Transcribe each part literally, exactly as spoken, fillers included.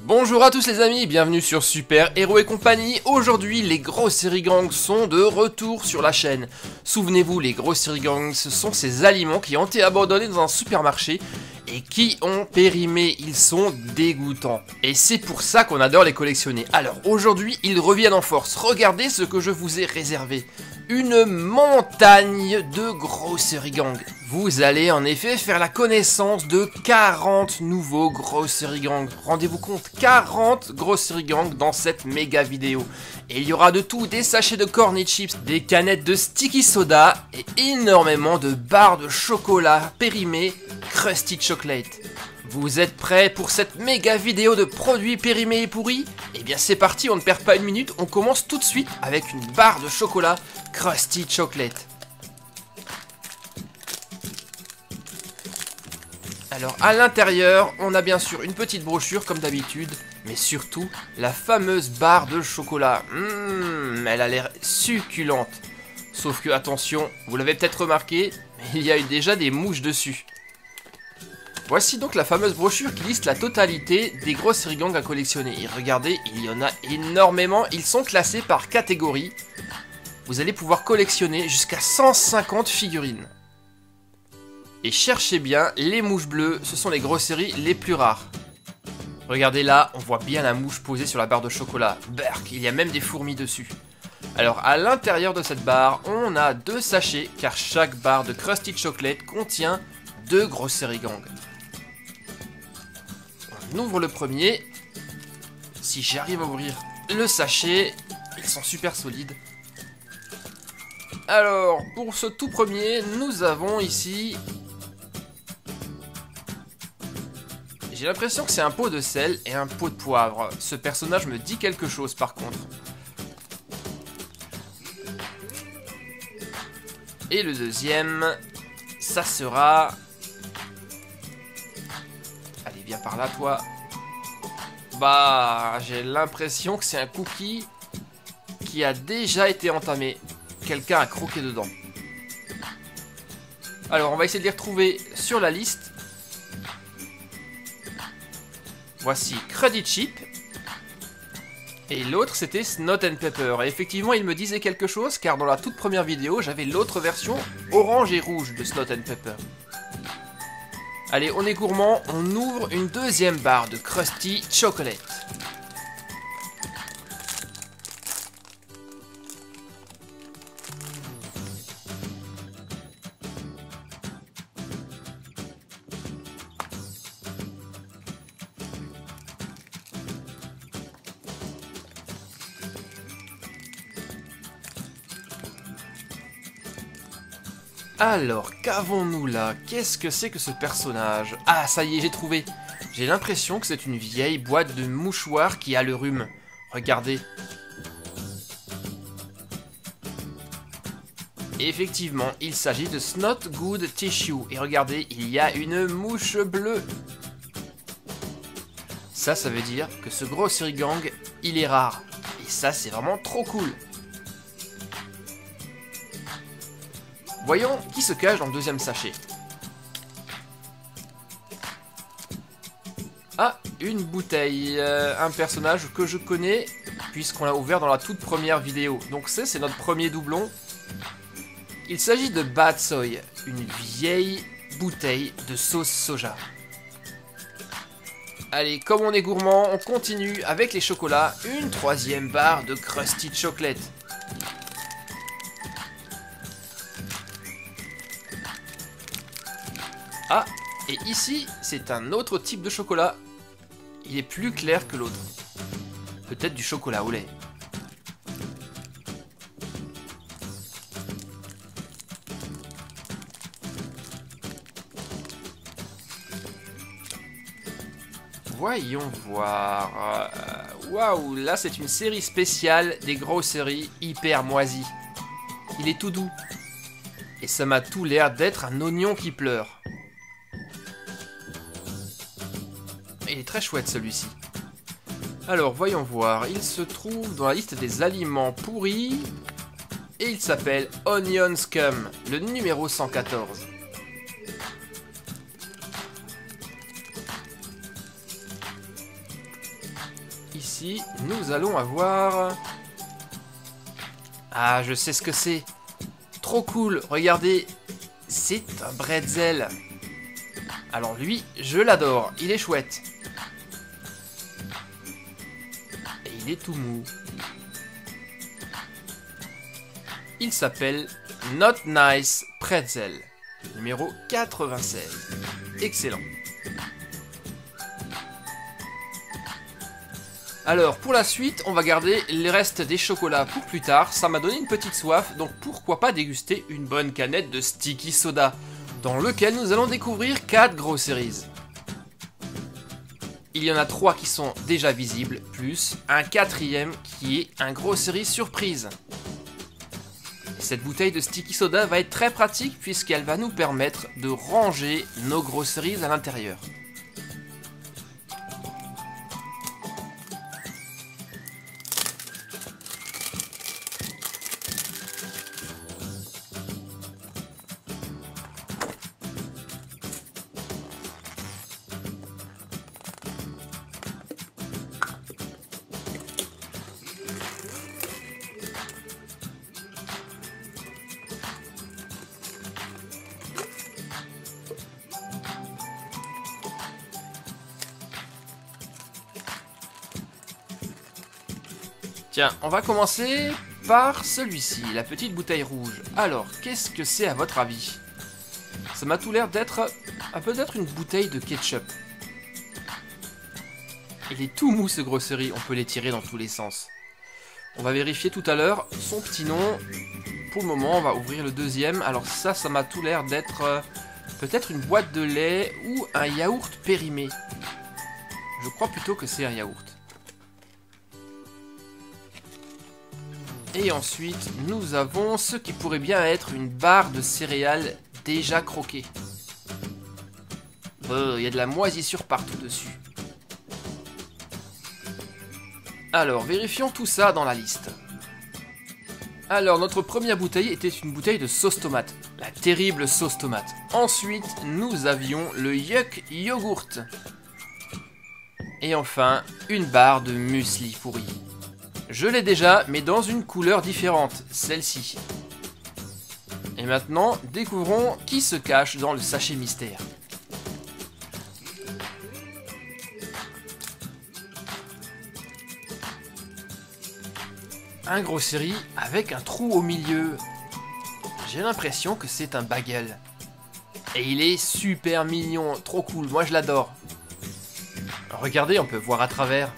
Bonjour à tous les amis, bienvenue sur Super Héros et compagnie. Aujourd'hui, les grosseries gangs sont de retour sur la chaîne. Souvenez-vous, les grosseries gangs, ce sont ces aliments qui ont été abandonnés dans un supermarché et qui ont périmé. Ils sont dégoûtants. Et c'est pour ça qu'on adore les collectionner. Alors aujourd'hui, ils reviennent en force. Regardez ce que je vous ai réservé. Une montagne de grosseries gangs. Vous allez en effet faire la connaissance de quarante nouveaux grosseries gangs. Rendez-vous compte, quarante grosseries gangs dans cette méga vidéo. Et il y aura de tout, des sachets de corny chips, des canettes de sticky soda et énormément de barres de chocolat périmées Krusty Chocolate. Vous êtes prêts pour cette méga vidéo de produits périmés et pourris? Eh bien c'est parti, on ne perd pas une minute, on commence tout de suite avec une barre de chocolat Krusty Chocolate. Alors à l'intérieur, on a bien sûr une petite brochure comme d'habitude, mais surtout la fameuse barre de chocolat. Mmh, elle a l'air succulente. Sauf que attention, vous l'avez peut-être remarqué, mais il y a eu déjà des mouches dessus. Voici donc la fameuse brochure qui liste la totalité des grosseries gangs à collectionner. Et regardez, il y en a énormément, ils sont classés par catégorie. Vous allez pouvoir collectionner jusqu'à cent cinquante figurines. Et cherchez bien, les mouches bleues, ce sont les grosseries les plus rares. Regardez là, on voit bien la mouche posée sur la barre de chocolat. Berk, il y a même des fourmis dessus. Alors à l'intérieur de cette barre, on a deux sachets, car chaque barre de Krusty Chocolate contient deux grosseries gangs. On ouvre le premier. Si j'arrive à ouvrir le sachet, ils sont super solides. Alors, pour ce tout premier, nous avons ici... J'ai l'impression que c'est un pot de sel et un pot de poivre. Ce personnage me dit quelque chose par contre. Et le deuxième, ça sera... Allez, viens par là, toi. Bah, j'ai l'impression que c'est un cookie qui a déjà été entamé. Quelqu'un a croqué dedans. Alors, on va essayer de les retrouver sur la liste. Voici Cruddy Chip. Et l'autre, c'était Snot and Pepper. Et effectivement, il me disait quelque chose, car dans la toute première vidéo, j'avais l'autre version orange et rouge de Snot and Pepper. Allez, on est gourmand, on ouvre une deuxième barre de Krusty Chocolate. Alors, qu'avons-nous là? Qu'est-ce que c'est que ce personnage? Ah, ça y est, j'ai trouvé. J'ai l'impression que c'est une vieille boîte de mouchoirs qui a le rhume. Regardez. Et effectivement, il s'agit de Snot Good Tissue. Et regardez, il y a une mouche bleue. Ça, ça veut dire que ce grosserie gang, il est rare. Et ça, c'est vraiment trop cool. Voyons qui se cache dans le deuxième sachet. Ah, une bouteille. Euh, un personnage que je connais, puisqu'on l'a ouvert dans la toute première vidéo. Donc c'est, c'est notre premier doublon. Il s'agit de Bad Soy, une vieille bouteille de sauce soja. Allez, comme on est gourmand, on continue avec les chocolats. Une troisième barre de Krusty Chocolate. Ah, et ici, c'est un autre type de chocolat. Il est plus clair que l'autre. Peut-être du chocolat au lait. Voyons voir. Waouh, là c'est une série spéciale des grosseries hyper moisies. Il est tout doux. Et ça m'a tout l'air d'être un oignon qui pleure. Il est très chouette celui-ci. Alors voyons voir, il se trouve dans la liste des aliments pourris et il s'appelle Onion Scum, le numéro cent quatorze. ici, nous allons avoir... Ah, je sais ce que c'est. Trop cool, regardez. C'est un bretzel. Alors lui, je l'adore, il est chouette. Et il est tout mou. Il s'appelle Not Nice Pretzel, numéro quatre-vingt-seize. Excellent. Alors, pour la suite, on va garder les restes des chocolats pour plus tard. Ça m'a donné une petite soif, donc pourquoi pas déguster une bonne canette de Sticky Soda, dans lequel nous allons découvrir quatre grosseries. Il y en a trois qui sont déjà visibles, plus un quatrième qui est un grosserie surprise. Cette bouteille de Sticky Soda va être très pratique puisqu'elle va nous permettre de ranger nos grosseries à l'intérieur. Tiens, on va commencer par celui-ci, la petite bouteille rouge. Alors, qu'est-ce que c'est à votre avis? Ça m'a tout l'air d'être peut-être une bouteille de ketchup. Il est tout mou ce grosserie, on peut les tirer dans tous les sens. On va vérifier tout à l'heure son petit nom. Pour le moment, on va ouvrir le deuxième. Alors ça, ça m'a tout l'air d'être euh, peut-être une boîte de lait ou un yaourt périmé. Je crois plutôt que c'est un yaourt. Et ensuite, nous avons ce qui pourrait bien être une barre de céréales déjà croquée. Oh, il y a de la moisissure partout dessus. Alors, vérifions tout ça dans la liste. Alors, notre première bouteille était une bouteille de sauce tomate. La terrible sauce tomate. Ensuite, nous avions le Yuck Yogourt. Et enfin, une barre de muesli pourri. Je l'ai déjà, mais dans une couleur différente, celle-ci. Et maintenant, découvrons qui se cache dans le sachet mystère. Un grosserie avec un trou au milieu. J'ai l'impression que c'est un bagel. Et il est super mignon, trop cool, moi je l'adore. Regardez, on peut voir à travers.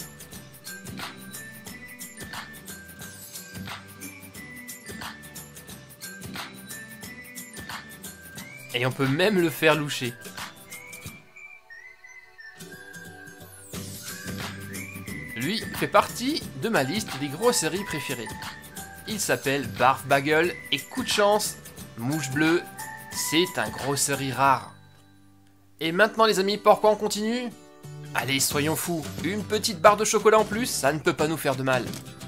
Et on peut même le faire loucher. Lui fait partie de ma liste des grosseries préférées. Il s'appelle Barf Bagel et coup de chance, mouche bleue, c'est un grosserie rare. Et maintenant les amis, pourquoi on continue? Allez, soyons fous, une petite barre de chocolat en plus, ça ne peut pas nous faire de mal.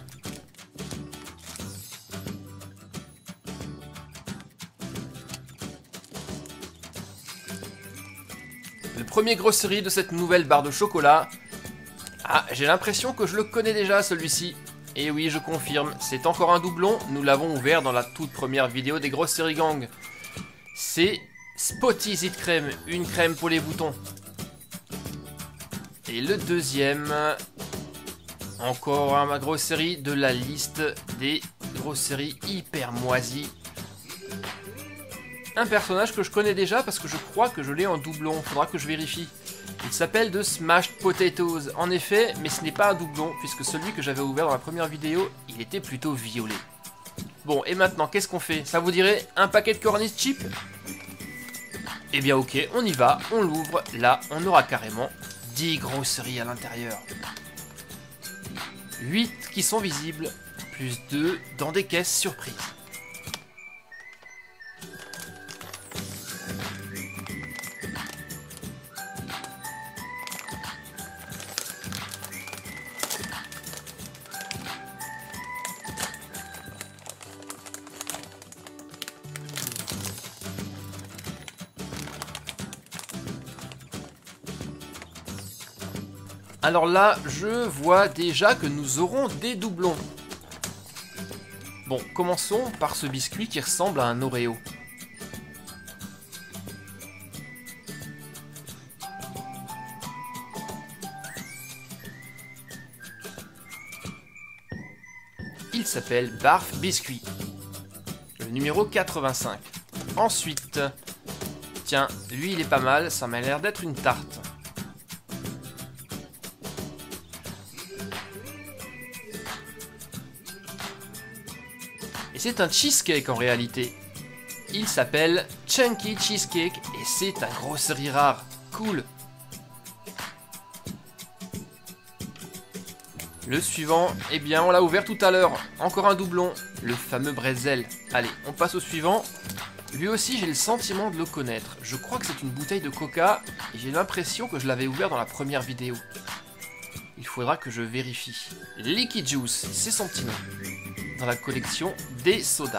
Le premier grosserie de cette nouvelle barre de chocolat. Ah, j'ai l'impression que je le connais déjà celui-ci. Et oui, je confirme, c'est encore un doublon, nous l'avons ouvert dans la toute première vidéo des grosseries gang. C'est Spotty Zit Crème, une crème pour les boutons. Et le deuxième, encore un grosserie de la liste des grosseries hyper moisies. Un personnage que je connais déjà parce que je crois que je l'ai en doublon, faudra que je vérifie. Il s'appelle The Smashed Potatoes, en effet, mais ce n'est pas un doublon, puisque celui que j'avais ouvert dans la première vidéo, il était plutôt violet. Bon, et maintenant, qu'est-ce qu'on fait? Ça vous dirait un paquet de cornish chip? Eh bien ok, on y va, on l'ouvre, là, on aura carrément dix grosseries à l'intérieur. huit qui sont visibles, plus deux dans des caisses surprises. Alors là, je vois déjà que nous aurons des doublons. Bon, commençons par ce biscuit qui ressemble à un Oreo. Il s'appelle Barf Biscuit. Le numéro quatre-vingt-cinq. Ensuite, tiens, lui il est pas mal, ça m'a l'air d'être une tarte. Et c'est un cheesecake en réalité. Il s'appelle Chunky Cheesecake et c'est un grosserie rare. Cool. Le suivant, eh bien on l'a ouvert tout à l'heure. Encore un doublon, le fameux Bretzel. Allez, on passe au suivant. Lui aussi j'ai le sentiment de le connaître. Je crois que c'est une bouteille de coca et j'ai l'impression que je l'avais ouvert dans la première vidéo. Il faudra que je vérifie. Liquid Juice, c'est son petit nom. Dans la collection des sodas.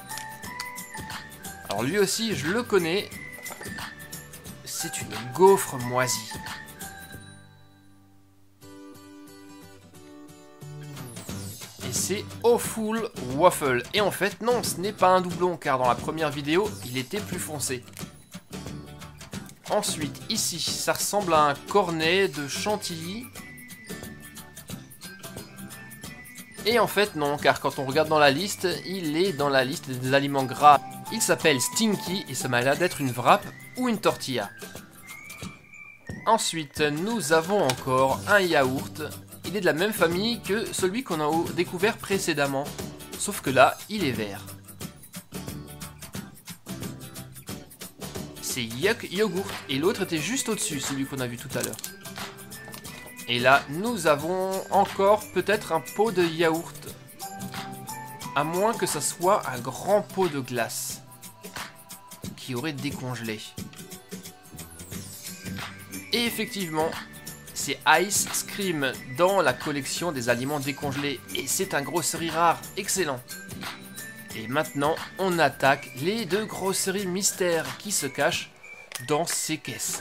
Alors lui aussi je le connais. C'est une gaufre moisie. C'est Awful Waffle. Et en fait, non, ce n'est pas un doublon, car dans la première vidéo, il était plus foncé. Ensuite, ici, ça ressemble à un cornet de chantilly. Et en fait, non, car quand on regarde dans la liste, il est dans la liste des aliments gras. Il s'appelle Stinky, et ça m'a l'air d'être une wrap ou une tortilla. Ensuite, nous avons encore un yaourt. Il est de la même famille que celui qu'on a découvert précédemment, sauf que là, il est vert. C'est Yuck Yogurt, et l'autre était juste au-dessus, celui qu'on a vu tout à l'heure. Et là, nous avons encore peut-être un pot de yaourt, à moins que ça soit un grand pot de glace, qui aurait décongelé. Et effectivement, c'est Ice Scream dans la collection des aliments décongelés. Et c'est un grosserie rare, excellent. Et maintenant, on attaque les deux grosseries mystères qui se cachent dans ces caisses.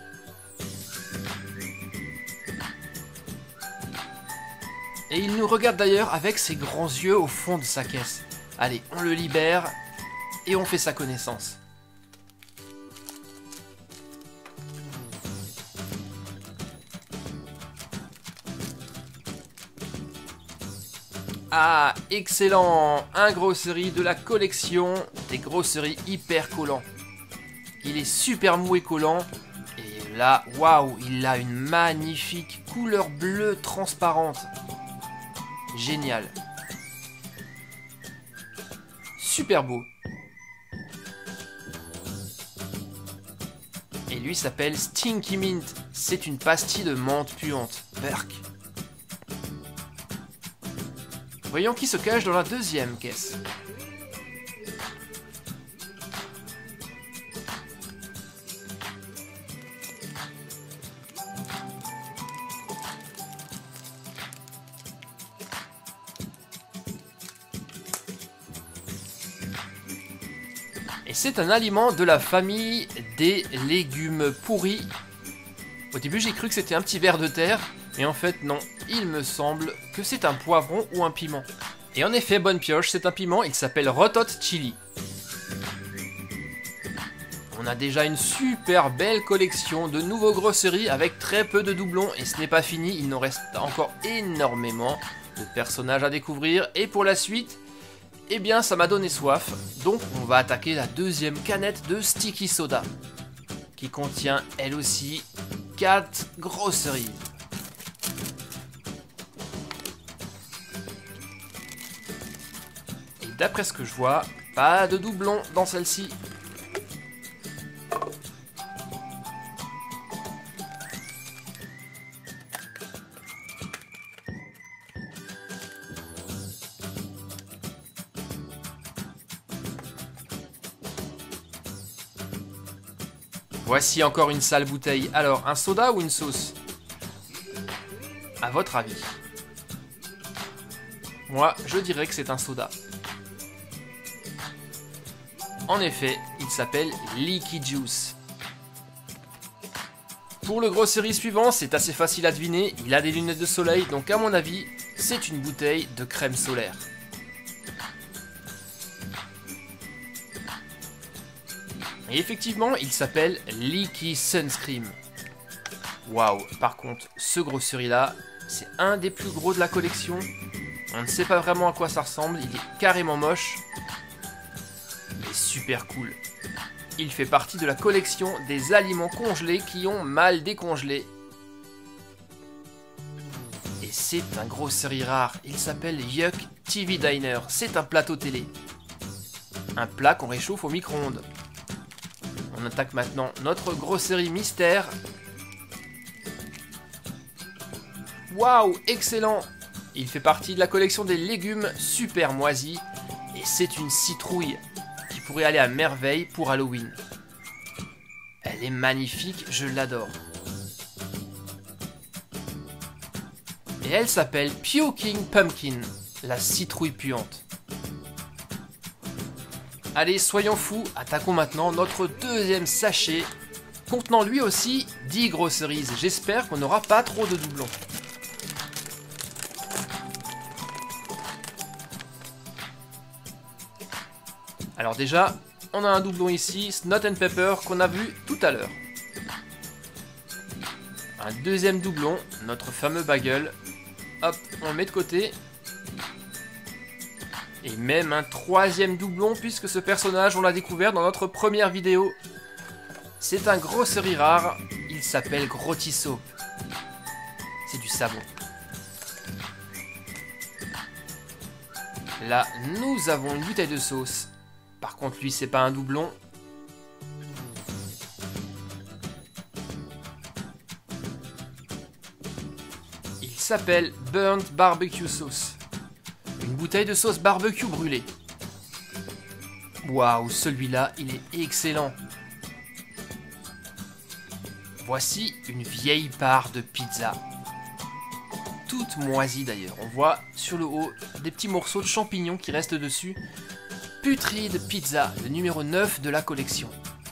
Et il nous regarde d'ailleurs avec ses grands yeux au fond de sa caisse. Allez, on le libère et on fait sa connaissance. Ah, excellent! Un grosserie de la collection des grosseries hyper collants. Il est super mou et collant. Et là, waouh, il a une magnifique couleur bleue transparente. Génial. Super beau. Et lui s'appelle Stinky Mint. C'est une pastille de menthe puante. Berk. Voyons qui se cache dans la deuxième caisse. Et c'est un aliment de la famille des légumes pourris. Au début j'ai cru que c'était un petit ver de terre, mais en fait non. Il me semble que c'est un poivron ou un piment. Et en effet, bonne pioche, c'est un piment, il s'appelle Red Hot Chili. On a déjà une super belle collection de nouveaux grosseries avec très peu de doublons. Et ce n'est pas fini, il nous reste encore énormément de personnages à découvrir. Et pour la suite, eh bien ça m'a donné soif. Donc on va attaquer la deuxième canette de Sticky Soda, qui contient elle aussi quatre grosseries. D'après ce que je vois, pas de doublon dans celle-ci. Voici encore une sale bouteille. Alors, un soda ou une sauce? À votre avis? Moi, je dirais que c'est un soda. En effet, il s'appelle Liquid Juice. Pour le grosserie suivant, c'est assez facile à deviner, il a des lunettes de soleil, donc à mon avis, c'est une bouteille de crème solaire. Et effectivement, il s'appelle Leaky Sunscreen. Waouh, par contre, ce grosserie-là, c'est un des plus gros de la collection. On ne sait pas vraiment à quoi ça ressemble, il est carrément moche, mais super cool. Il fait partie de la collection des aliments congelés qui ont mal décongelé. Et c'est un grosserie rare, il s'appelle Yuck T V Diner, c'est un plateau télé. Un plat qu'on réchauffe au micro-ondes. On attaque maintenant notre grosserie mystère. Waouh, excellent! Il fait partie de la collection des légumes super moisis. Et c'est une citrouille qui pourrait aller à merveille pour Halloween. Elle est magnifique, je l'adore. Et elle s'appelle Puking Pumpkin, la citrouille puante. Allez, soyons fous, attaquons maintenant notre deuxième sachet, contenant lui aussi dix grosseries. J'espère qu'on n'aura pas trop de doublons. Alors déjà, on a un doublon ici, Snot and Pepper, qu'on a vu tout à l'heure. Un deuxième doublon, notre fameux bagel. Hop, on le met de côté. Et même un troisième doublon, puisque ce personnage, on l'a découvert dans notre première vidéo. C'est un grosserie rare, il s'appelle Grotty-Soap. C'est du savon. Là, nous avons une bouteille de sauce. Par contre, lui, c'est pas un doublon. Il s'appelle Burnt Barbecue Sauce. Une bouteille de sauce barbecue brûlée. Waouh, celui-là, il est excellent. Voici une vieille part de pizza. Toute moisie d'ailleurs. On voit sur le haut des petits morceaux de champignons qui restent dessus. Putride Pizza, le numéro neuf de la collection.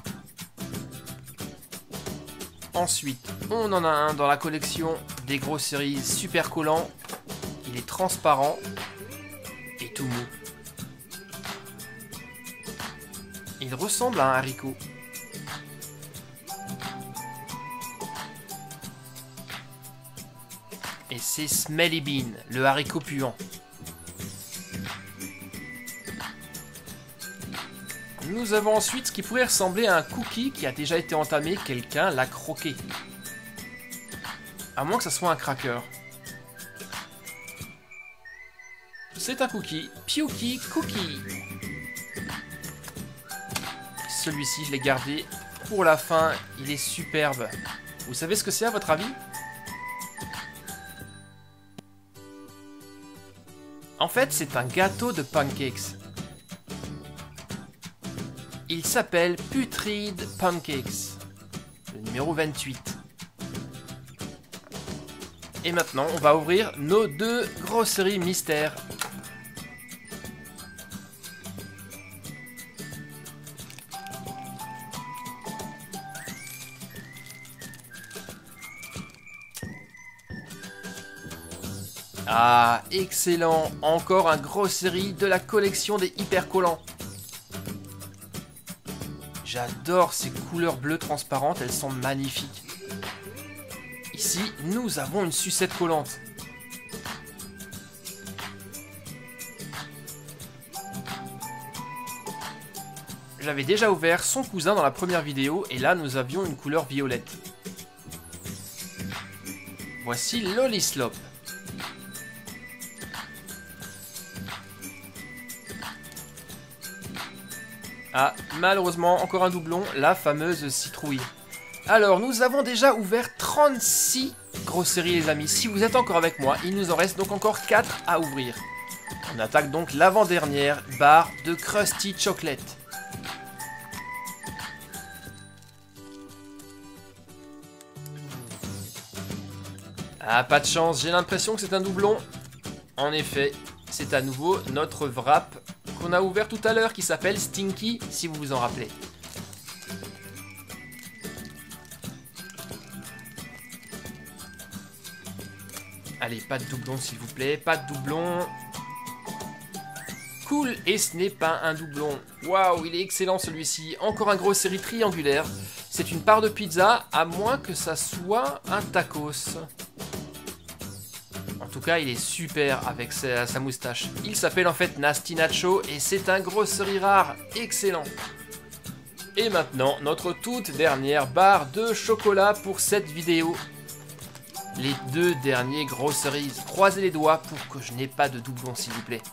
Ensuite, on en a un dans la collection des grosseries super collants. Il est transparent et tout mou. Il ressemble à un haricot. Et c'est Smelly Bean, le haricot puant. Nous avons ensuite ce qui pourrait ressembler à un cookie qui a déjà été entamé, quelqu'un l'a croqué. À moins que ça soit un cracker. C'est un cookie, Puky Cookie. Celui-ci, je l'ai gardé pour la fin, il est superbe. Vous savez ce que c'est à votre avis? En fait, c'est un gâteau de pancakes. Il s'appelle Putride Pancakes, le numéro vingt-huit. Et maintenant, on va ouvrir nos deux grosseries mystères. Ah, excellent! Encore un grosserie de la collection des hyper collants. J'adore ces couleurs bleues transparentes, elles sont magnifiques. Ici, nous avons une sucette collante. J'avais déjà ouvert son cousin dans la première vidéo, et là nous avions une couleur violette. Voici Lollislop. Ah, malheureusement, encore un doublon, la fameuse citrouille. Alors, nous avons déjà ouvert trente-six grosseries, les amis. Si vous êtes encore avec moi, il nous en reste donc encore quatre à ouvrir. On attaque donc l'avant-dernière barre de Krusty Chocolate. Ah, pas de chance, j'ai l'impression que c'est un doublon. En effet, c'est à nouveau notre wrap qu'on a ouvert tout à l'heure qui s'appelle Stinky, si vous vous en rappelez. Allez, pas de doublon s'il vous plaît, pas de doublon. Cool, et ce n'est pas un doublon. Waouh, il est excellent celui-ci. Encore un gros série triangulaire. C'est une part de pizza, à moins que ça soit un tacos. En tout cas, il est super avec sa, sa moustache. Il s'appelle en fait Nasty Nacho et c'est un grosserie rare. Excellent. Et maintenant, notre toute dernière barre de chocolat pour cette vidéo. Les deux derniers grosseries. Croisez les doigts pour que je n'ai pas de doublon, s'il vous plaît.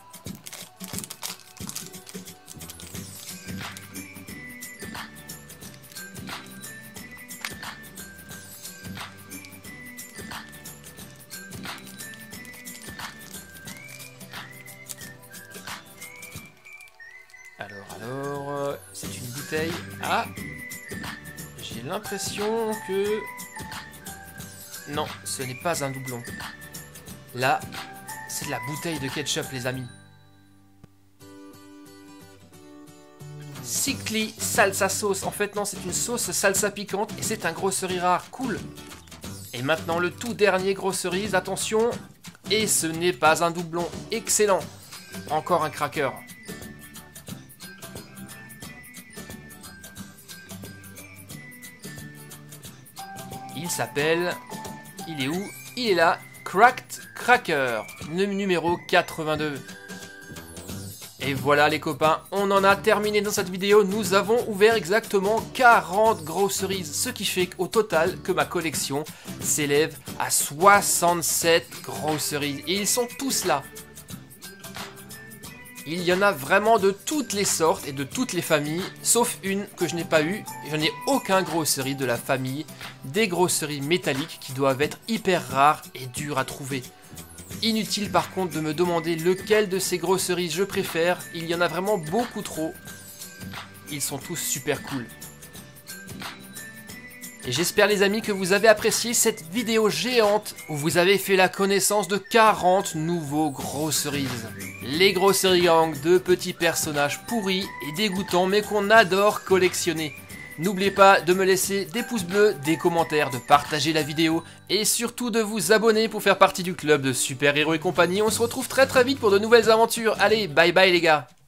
Alors, alors, euh, c'est une bouteille. Ah, j'ai l'impression que... Non, ce n'est pas un doublon. Là, c'est de la bouteille de ketchup, les amis. Sickly salsa sauce. En fait, non, c'est une sauce salsa piquante et c'est un grosserie rare. Cool. Et maintenant, le tout dernier grosserie. Attention. Et ce n'est pas un doublon. Excellent. Encore un cracker. Il s'appelle... Il est où? Il est là. Cracked Cracker. Le numéro quatre-vingt-deux. Et voilà les copains, on en a terminé dans cette vidéo. Nous avons ouvert exactement quarante grosseries. Ce qui fait au total que ma collection s'élève à soixante-sept grosseries. Et ils sont tous là. Il y en a vraiment de toutes les sortes et de toutes les familles, sauf une que je n'ai pas eue. Je n'ai aucun grosserie de la famille des grosseries métalliques qui doivent être hyper rares et dures à trouver. Inutile par contre de me demander lequel de ces grosseries je préfère. Il y en a vraiment beaucoup trop. Ils sont tous super cool. Et j'espère les amis que vous avez apprécié cette vidéo géante où vous avez fait la connaissance de quarante nouveaux grosseries. Les grosseries gang, de petits personnages pourris et dégoûtants mais qu'on adore collectionner. N'oubliez pas de me laisser des pouces bleus, des commentaires, de partager la vidéo et surtout de vous abonner pour faire partie du club de Super Héros et compagnie. On se retrouve très très vite pour de nouvelles aventures. Allez, bye bye les gars.